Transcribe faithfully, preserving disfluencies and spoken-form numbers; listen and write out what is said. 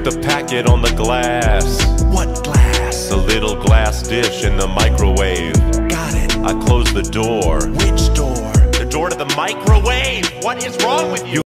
Put the packet on the glass. What glass? The little glass dish in the microwave. Got it. I closed the door. Which door? The door to the microwave! What is wrong with you?